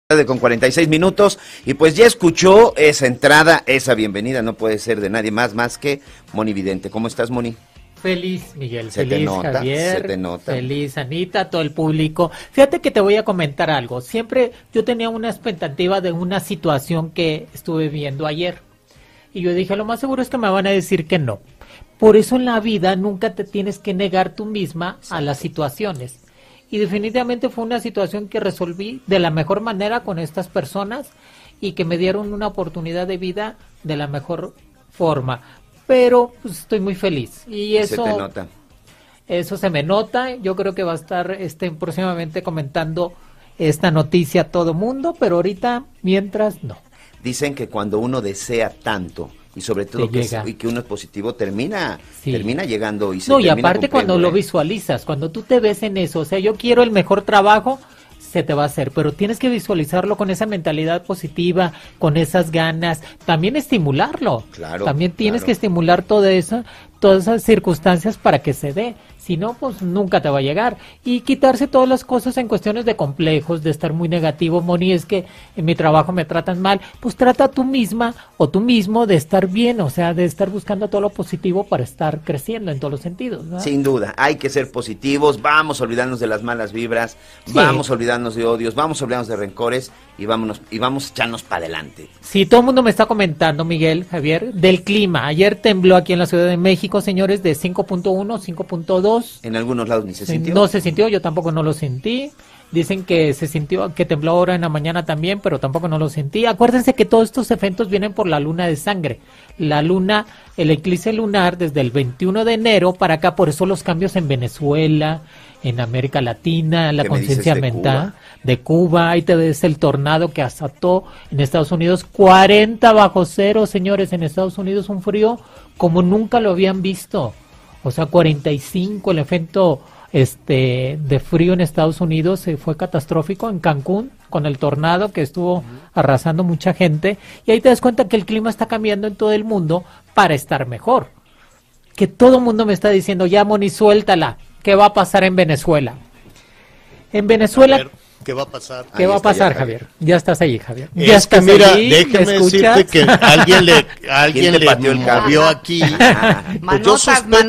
con 46 minutos y pues ya escuchó esa entrada, esa bienvenida, no puede ser de nadie más que Moni Vidente. ¿Cómo estás, Moni? Feliz, Miguel, Se feliz, te nota, Javier, se te nota. Feliz, Anita, todo el público. Fíjate que te voy a comentar algo. Siempre yo tenía una expectativa de una situación que estuve viendo ayer. Y yo dije, lo más seguro es que me van a decir que no. Por eso en la vida nunca te tienes que negar tú misma a las situaciones. Y definitivamente fue una situación que resolví de la mejor manera con estas personas y que me dieron una oportunidad de vida de la mejor forma. Pero pues, estoy muy feliz. Y eso se te nota. Eso se me nota. Yo creo que va a estar próximamente comentando esta noticia a todo mundo, pero ahorita, mientras, no. Dicen que cuando uno desea tanto y sobre todo que uno es positivo, termina llegando y se no, y aparte cuando lo visualizas, cuando tú te ves en eso, o sea, yo quiero el mejor trabajo, se te va a hacer, pero tienes que visualizarlo con esa mentalidad positiva, con esas ganas, también estimularlo. Claro. También tienes que estimular todas esas circunstancias para que se dé. Si no, pues nunca te va a llegar. Y quitarse todas las cosas en cuestiones de complejos, de estar muy negativo. Moni, es que en mi trabajo me tratan mal. Pues trata tú misma o tú mismo de estar bien, o sea, de estar buscando todo lo positivo para estar creciendo en todos los sentidos, ¿no? Sin duda, hay que ser positivos, vamos a olvidarnos de las malas vibras, vamos a olvidarnos de odios, vamos a olvidarnos de rencores y vamos a echarnos para adelante. Sí, todo el mundo me está comentando, Miguel, Javier, del clima. Ayer tembló aquí en la Ciudad de México, señores, de 5.1, 5.2. En algunos lados ni se sintió. No se sintió, yo tampoco no lo sentí. Dicen que se sintió, que tembló ahora en la mañana también, pero tampoco no lo sentí. Acuérdense que todos estos eventos vienen por la luna de sangre. La luna, el eclipse lunar desde el 21 de enero para acá, por eso los cambios en Venezuela, en América Latina, la conciencia mental de Cuba. Ahí te ves el tornado que azotó en Estados Unidos, 40 bajo cero, señores, en Estados Unidos, un frío como nunca lo habían visto. O sea, 45, el evento de frío en Estados Unidos fue catastrófico en Cancún con el tornado que estuvo arrasando mucha gente, y ahí te das cuenta que el clima está cambiando en todo el mundo para estar mejor. Que todo el mundo me está diciendo, ya Moni, suéltala, ¿qué va a pasar en Venezuela? En Venezuela... ¿Qué va a pasar? ¿Qué va a pasar, Javier? Ya estás ahí, Javier. Ya es que mira, déjeme decirte que alguien le movió aquí. Manotas,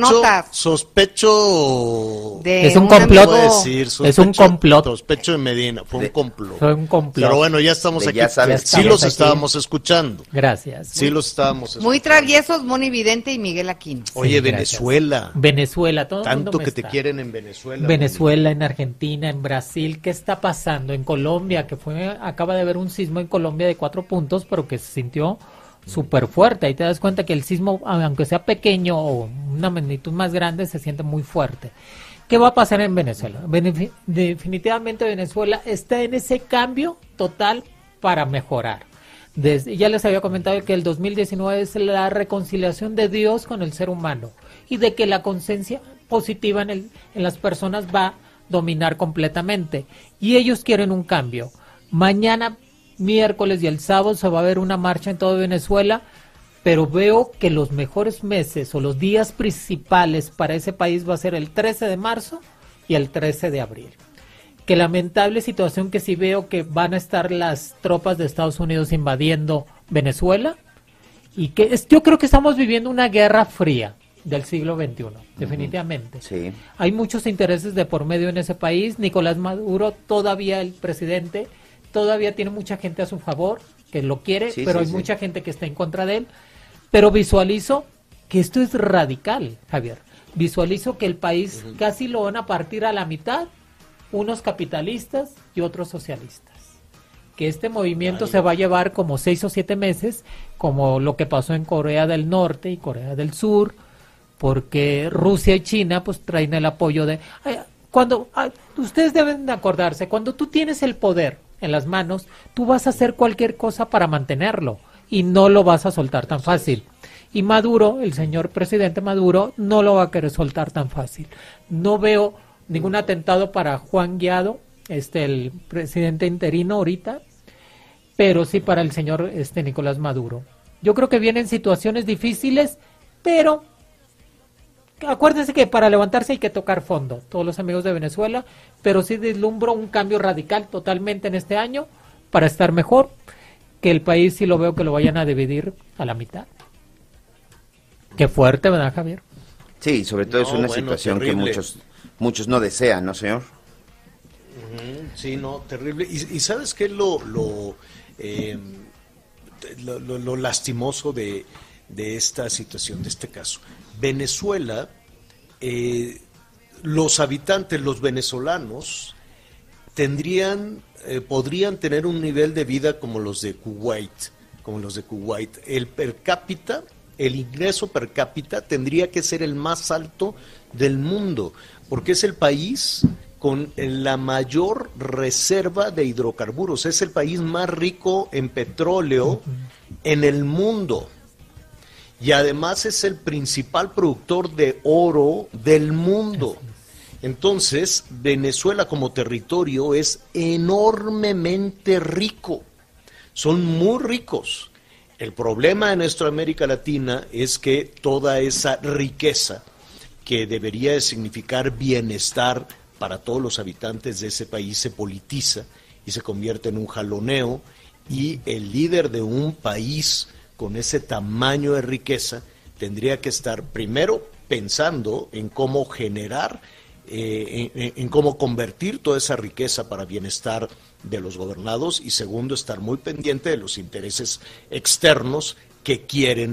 sospecho es un complot. Es un complot. Sospecho de Medina, fue un complot. Fue un complot. Pero bueno, ya estamos aquí. Sí los estábamos escuchando. Gracias. Sí los estábamos escuchando. Muy traviesos, Moni Vidente y Miguel Aquino. Oye, Venezuela. Venezuela, todo el mundo tanto que te quieren en Venezuela. Venezuela, en Argentina, en Brasil, ¿qué está pasando? En Colombia, acaba de haber un sismo en Colombia de 4 puntos, pero que se sintió súper fuerte. Ahí te das cuenta que el sismo, aunque sea pequeño o una magnitud más grande, se siente muy fuerte. ¿Qué va a pasar en Venezuela? Definitivamente Venezuela está en ese cambio total para mejorar. Ya les había comentado que el 2019 es la reconciliación de Dios con el ser humano y de que la conciencia positiva en las personas va a dominar completamente, y ellos quieren un cambio. Mañana, miércoles y el sábado se va a ver una marcha en toda Venezuela, pero veo que los mejores meses o los días principales para ese país va a ser el 13 de marzo y el 13 de abril. Que lamentable situación que sí veo que van a estar las tropas de Estados Unidos invadiendo Venezuela, y que yo creo que estamos viviendo una guerra fría del siglo XXI, definitivamente. Sí. Hay muchos intereses de por medio en ese país. Nicolás Maduro, todavía el presidente, todavía tiene mucha gente a su favor, que lo quiere, pero hay mucha gente que está en contra de él. Pero visualizo que esto es radical, Javier. Visualizo que el país casi lo van a partir a la mitad, unos capitalistas y otros socialistas. Que este movimiento se va a llevar como 6 o 7 meses, como lo que pasó en Corea del Norte y Corea del Sur, porque Rusia y China pues traen el apoyo de... ustedes deben de acordarse, cuando tú tienes el poder en las manos, tú vas a hacer cualquier cosa para mantenerlo y no lo vas a soltar tan fácil. Y Maduro, el señor presidente Maduro, no lo va a querer soltar tan fácil. No veo ningún atentado para Juan Guaidó, el presidente interino ahorita, pero sí para el señor Nicolás Maduro. Yo creo que vienen situaciones difíciles, pero acuérdense que para levantarse hay que tocar fondo, todos los amigos de Venezuela, pero sí vislumbro un cambio radical totalmente en este año para estar mejor, que el país sí lo veo que lo vayan a dividir a la mitad. Qué fuerte, ¿verdad, Javier? Sí, sobre todo es una situación terrible, que muchos no desean, ¿no, señor? Sí, no, terrible. Y ¿sabes qué es lo lastimoso de esta situación, de este caso? Venezuela, los habitantes, los venezolanos, podrían tener un nivel de vida como los de Kuwait. El per cápita, el ingreso per cápita tendría que ser el más alto del mundo, porque es el país con la mayor reserva de hidrocarburos, es el país más rico en petróleo en el mundo. Y además es el principal productor de oro del mundo. Entonces, Venezuela como territorio es enormemente rico. Son muy ricos. El problema en nuestra América Latina es que toda esa riqueza que debería de significar bienestar para todos los habitantes de ese país se politiza y se convierte en un jaloneo, y el líder de un país con ese tamaño de riqueza tendría que estar primero pensando en cómo generar, en cómo convertir toda esa riqueza para bienestar de los gobernados, y segundo, estar muy pendiente de los intereses externos que quieren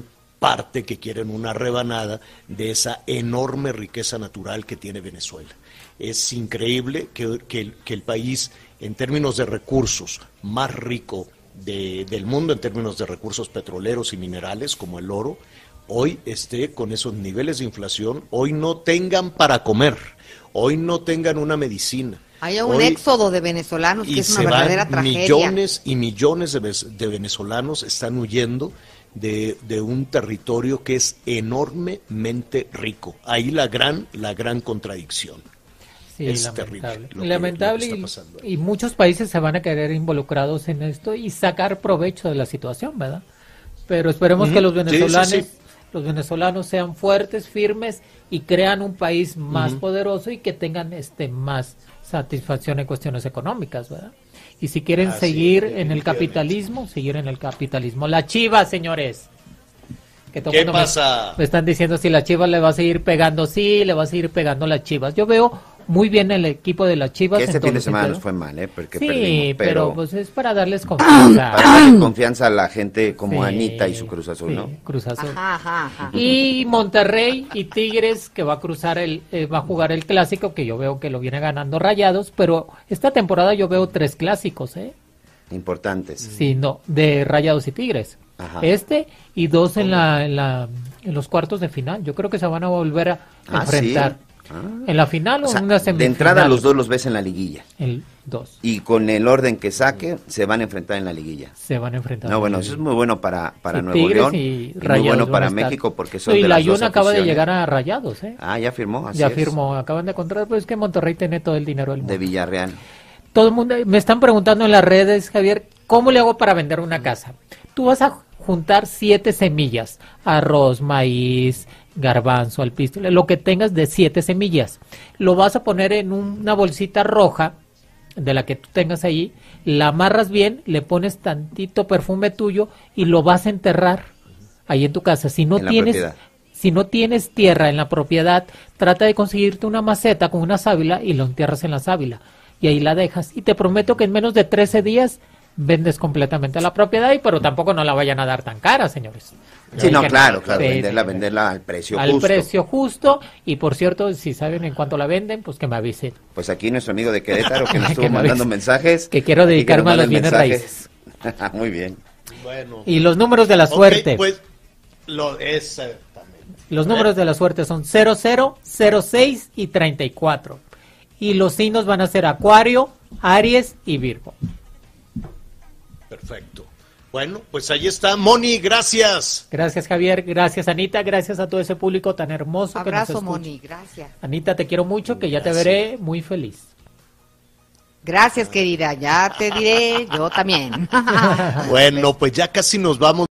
una rebanada de esa enorme riqueza natural que tiene Venezuela. Es increíble que el país, en términos de recursos, más rico del mundo, en términos de recursos petroleros y minerales como el oro, hoy esté con esos niveles de inflación, hoy no tengan para comer, hoy no tengan una medicina. Hay un éxodo de venezolanos que es una verdadera tragedia. Millones y millones de venezolanos están huyendo de un territorio que es enormemente rico. Ahí la gran contradicción. Sí, es lamentable. Y muchos países se van a querer involucrados en esto y sacar provecho de la situación, ¿verdad? Pero esperemos que los venezolanos sean fuertes, firmes y crean un país más poderoso y que tengan más satisfacción en cuestiones económicas, ¿verdad? Y si quieren seguir en el capitalismo, La Chivas, señores. ¿Qué pasa? Me están diciendo si la Chivas le va a seguir pegando. Sí, le va a seguir pegando la Chivas. Yo veo muy bien el equipo de las Chivas. Que este fin de semana nos fue mal, porque sí, perdimos, pero pues es para darles confianza. Para darle confianza a la gente como Anita y su Cruz Azul, ¿no? Cruz Azul. Ajá. Y Monterrey y Tigres, que va a cruzar va a jugar el clásico, que yo veo que lo viene ganando Rayados, pero esta temporada yo veo 3 clásicos, importantes. Sí, no, de Rayados y Tigres. Ajá. Y 2 en los cuartos de final. Yo creo que se van a volver a enfrentar. ¿Sí? ¿En la final o en una semifinal? De entrada los dos los ves en la liguilla. El 2. Y con el orden que saque, se van a enfrentar en la liguilla. Se van a enfrentar. No, bueno, eso es muy bueno para Nuevo León y muy bueno para México, porque son de las dos aficiones. Y la acaba de llegar a Rayados, ya firmó, Ya firmó, acaban de contratar, pues es que Monterrey tiene todo el dinero del mundo. De Villarreal. Todo el mundo, me están preguntando en las redes, Javier, ¿cómo le hago para vender una casa? Tú vas a juntar 7 semillas, arroz, maíz, garbanzo, alpiste, lo que tengas de 7 semillas. Lo vas a poner en una bolsita roja, de la que tú tengas ahí, la amarras bien, le pones tantito perfume tuyo y lo vas a enterrar ahí en tu casa. Si no tienes tierra en la propiedad, trata de conseguirte una maceta con una sábila y lo entierras en la sábila. Y ahí la dejas. Y te prometo que en menos de 13 días vendes completamente la propiedad, pero tampoco no la vayan a dar tan cara, señores. Sí, no, claro, venderla al precio justo. Al precio justo, y por cierto, si saben en cuánto la venden, pues que me avisen. Pues aquí nuestro amigo de Querétaro que nos estuvo mandando mensajes. Que quiero dedicarme a las bienes raíces. Muy bien. Bueno. Y los números de la suerte. Pues, los números de la suerte son 00, 06 y 34. Y los signos van a ser Acuario, Aries y Virgo. Perfecto. Bueno, pues ahí está. Moni, gracias. Gracias, Javier. Gracias, Anita. Gracias a todo ese público tan hermoso. Abrazo, que nos escucha. Moni. Gracias. Anita, te quiero mucho, que ya te veré muy feliz. Gracias, querida. Ya te diré, yo también. Bueno, pues ya casi nos vamos.